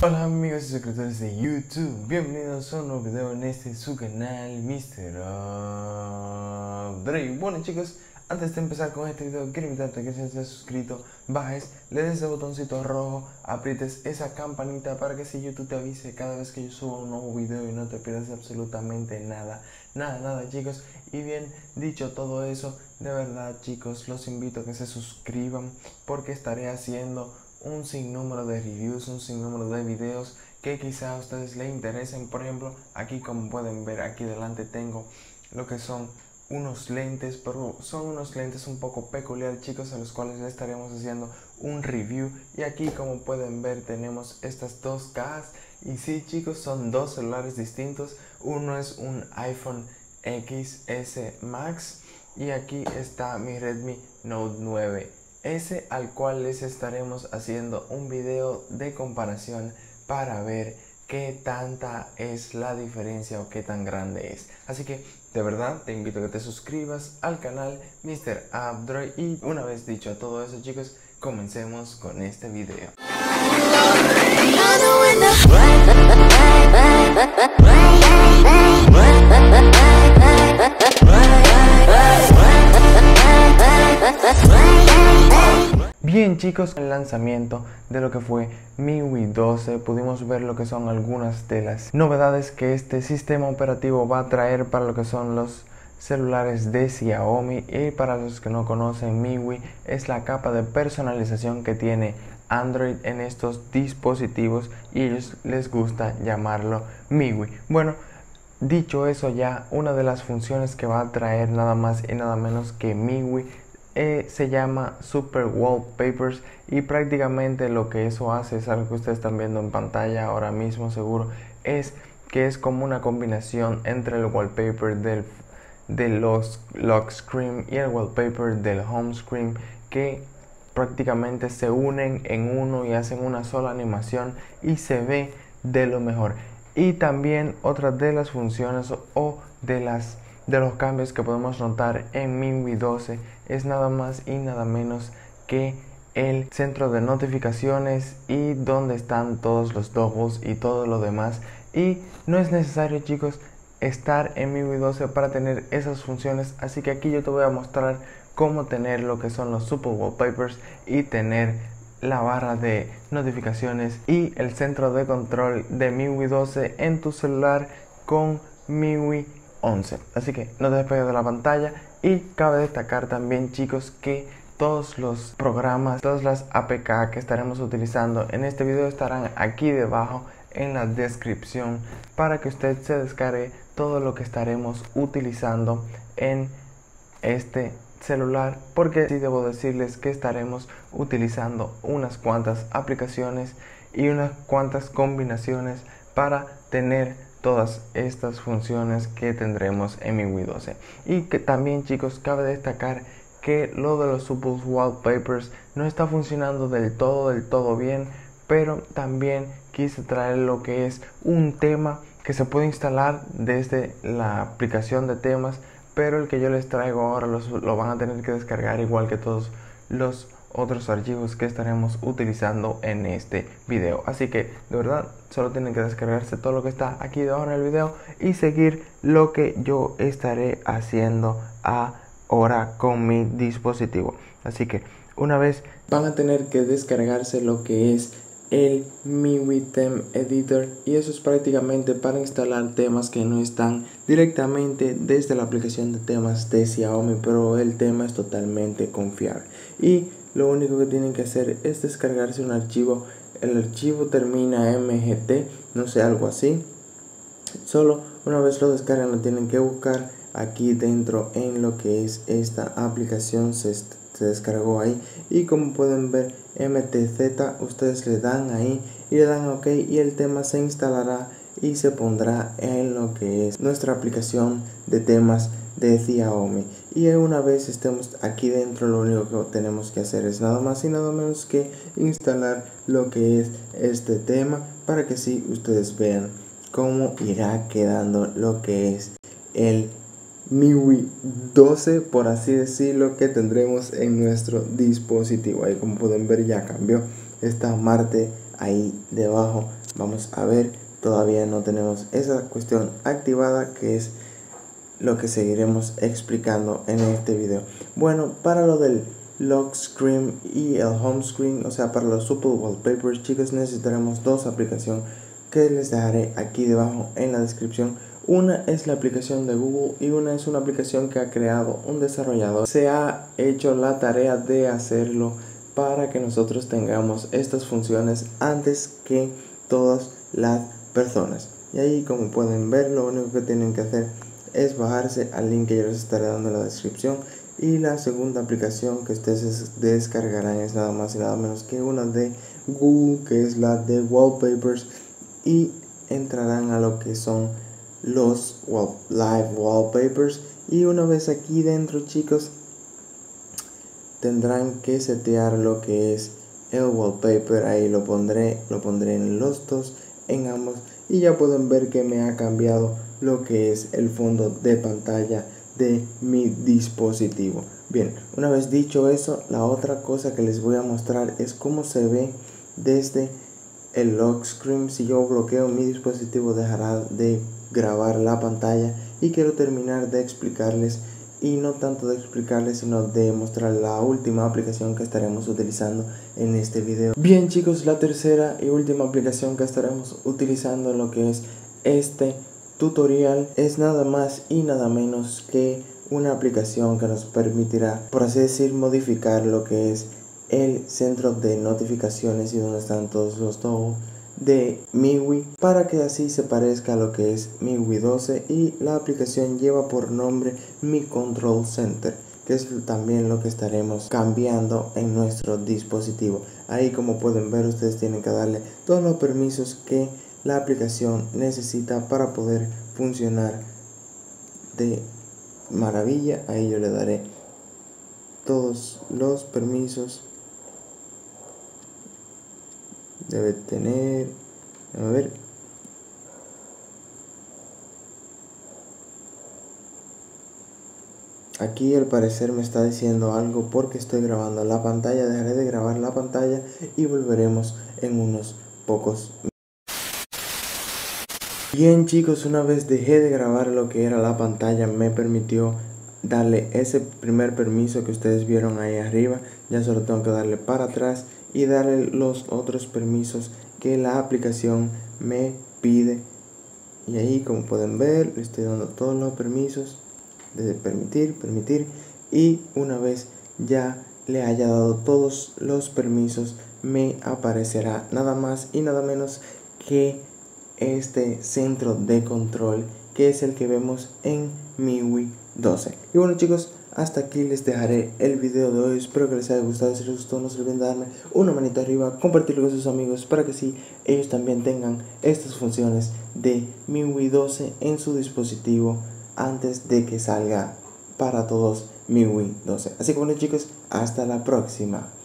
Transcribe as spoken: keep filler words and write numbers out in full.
Hola amigos y suscriptores de YouTube, bienvenidos a un nuevo video en este su canal mister Dre. Bueno chicos, antes de empezar con este video quiero invitarte a que si no estás suscrito, bajes, le des el botoncito rojo, aprietes esa campanita para que si YouTube te avise cada vez que yo subo un nuevo video y no te pierdas absolutamente nada, nada, nada chicos. Y bien, dicho todo eso, de verdad chicos, los invito a que se suscriban porque estaré haciendo un sinnúmero de reviews, un sinnúmero de videos que quizá a ustedes les interesen. Por ejemplo, aquí como pueden ver, aquí delante tengo lo que son unos lentes, pero son unos lentes un poco peculiares chicos, a los cuales le estaremos haciendo un review. Y aquí como pueden ver tenemos estas dos cajas, y sí chicos, son dos celulares distintos. Uno es un iPhone X S Max y aquí está mi Redmi Note nueve S, al cual les estaremos haciendo un video de comparación para ver qué tanta es la diferencia o qué tan grande es. Así que de verdad te invito a que te suscribas al canal mister Dre. Y una vez dicho todo eso chicos, comencemos con este video. Bien chicos, el lanzamiento de lo que fue M I U I doce, pudimos ver lo que son algunas de las novedades que este sistema operativo va a traer para lo que son los celulares de Xiaomi. Y para los que no conocen, M I U I es la capa de personalización que tiene Android en estos dispositivos y a ellos les gusta llamarlo M I U I. Bueno, dicho eso, ya una de las funciones que va a traer nada más y nada menos que M I U I Eh, se llama Super Wallpapers, y prácticamente lo que eso hace es algo que ustedes están viendo en pantalla ahora mismo seguro, es que es como una combinación entre el wallpaper del, de los lock screen y el wallpaper del home screen, que prácticamente se unen en uno y hacen una sola animación y se ve de lo mejor. Y también otra de las funciones o de las de los cambios que podemos notar en M I U I doce es nada más y nada menos que el centro de notificaciones y donde están todos los dogos y todo lo demás. Y no es necesario chicos estar en M I U I doce para tener esas funciones, así que aquí yo te voy a mostrar cómo tener lo que son los Super Wallpapers y tener la barra de notificaciones y el centro de control de M I U I doce en tu celular con M I U I once. Así que no te despegues de la pantalla. Y cabe destacar también chicos que todos los programas, todas las A P K que estaremos utilizando en este video estarán aquí debajo en la descripción para que usted se descargue todo lo que estaremos utilizando en este celular, porque sí debo decirles que estaremos utilizando unas cuantas aplicaciones y unas cuantas combinaciones para tener todas estas funciones que tendremos en M I U I doce. Y que también chicos cabe destacar que lo de los Super Wallpapers no está funcionando del todo del todo bien, pero también quise traer lo que es un tema que se puede instalar desde la aplicación de temas, pero el que yo les traigo ahora los, lo van a tener que descargar igual que todos los otros archivos que estaremos utilizando en este video. Así que de verdad solo tienen que descargarse todo lo que está aquí debajo en el video y seguir lo que yo estaré haciendo ahora con mi dispositivo. Así que una vez van a tener que descargarse lo que es el M I U I Theme Editor, y eso es prácticamente para instalar temas que no están directamente desde la aplicación de temas de Xiaomi, pero el tema es totalmente confiable. Y lo único que tienen que hacer es descargarse un archivo. El archivo termina M G T, no sé, algo así. Solo una vez lo descargan lo tienen que buscar aquí dentro en lo que es esta aplicación. Se, se descargó ahí y como pueden ver M T Z, ustedes le dan ahí y le dan OK y el tema se instalará y se pondrá en lo que es nuestra aplicación de temas de Xiaomi. Y una vez estemos aquí dentro, lo único que tenemos que hacer es nada más y nada menos que instalar lo que es este tema, para que así ustedes vean cómo irá quedando lo que es el M I U I doce, por así decirlo, que tendremos en nuestro dispositivo. Ahí como pueden ver ya cambió esta Marte ahí debajo vamos a ver, todavía no tenemos esa cuestión activada, que es lo que seguiremos explicando en este video. Bueno, para lo del lock screen y el home screen, o sea, para los Supple Wallpapers, chicos, necesitaremos dos aplicaciones que les dejaré aquí debajo en la descripción. Una es la aplicación de Google y una es una aplicación que ha creado un desarrollador. Se ha hecho la tarea de hacerlo para que nosotros tengamos estas funciones antes que todas las personas. Y ahí, como pueden ver, lo único que tienen que hacer es bajarse al link que yo les estaré dando en la descripción. Y la segunda aplicación que ustedes descargarán es nada más y nada menos que una de Google, que es la de Wallpapers, y entrarán a lo que son los wall, live wallpapers. Y una vez aquí dentro, chicos, tendrán que setear lo que es el wallpaper. Ahí lo pondré, lo pondré en los dos, en ambos, y ya pueden ver que me ha cambiado lo que es el fondo de pantalla de mi dispositivo. Bien, una vez dicho eso, la otra cosa que les voy a mostrar es cómo se ve desde el lock screen. Si yo bloqueo mi dispositivo, dejará de grabar la pantalla, y quiero terminar de explicarles, y no tanto de explicarles, sino de mostrar la última aplicación que estaremos utilizando en este video. Bien, chicos, la tercera y última aplicación que estaremos utilizando en lo que es este tutorial es nada más y nada menos que una aplicación que nos permitirá, por así decir, modificar lo que es el centro de notificaciones y donde están todos los toggles de M I U I, para que así se parezca a lo que es M I U I doce. Y la aplicación lleva por nombre Mi Control Center, que es también lo que estaremos cambiando en nuestro dispositivo. Ahí, como pueden ver, ustedes tienen que darle todos los permisos que la aplicación necesita para poder funcionar de maravilla. Ahí yo le daré todos los permisos. Debe tener, a ver, aquí al parecer me está diciendo algo porque estoy grabando la pantalla. Dejaré de grabar la pantalla y volveremos en unos pocos minutos. Bien, chicos, una vez dejé de grabar lo que era la pantalla, me permitió darle ese primer permiso que ustedes vieron ahí arriba. Ya solo tengo que darle para atrás y darle los otros permisos que la aplicación me pide. Y ahí, como pueden ver, le estoy dando todos los permisos de permitir, permitir. Y una vez ya le haya dado todos los permisos, me aparecerá nada más y nada menos que este centro de control, que es el que vemos en M I U I doce. Y bueno, chicos, hasta aquí les dejaré el video de hoy. Espero que les haya gustado. Si les gustó, no se olviden de darme una manita arriba, compartirlo con sus amigos para que así ellos también tengan estas funciones de M I U I doce en su dispositivo antes de que salga para todos M I U I doce. Así que bueno, chicos, hasta la próxima.